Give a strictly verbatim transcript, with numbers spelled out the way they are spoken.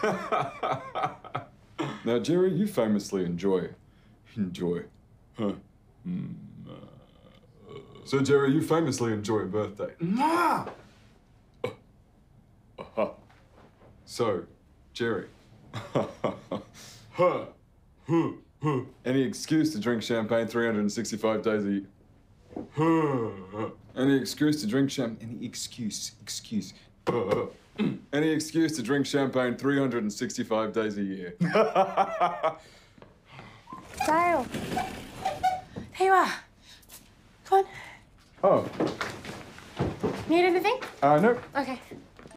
Now, Jerry, you famously enjoy... Enjoy. Huh? Mm, uh, so, Jerry, you famously enjoy a birthday. Ma! Uh, uh-huh. So, Jerry. huh, huh, huh. Any excuse to drink champagne three hundred sixty-five days a year. Huh. Any excuse to drink champagne. Any excuse. Excuse. Uh, Any excuse to drink champagne three hundred sixty-five days a year. Dale. Here you are. Come on. Oh. Need anything? Uh, no. Okay.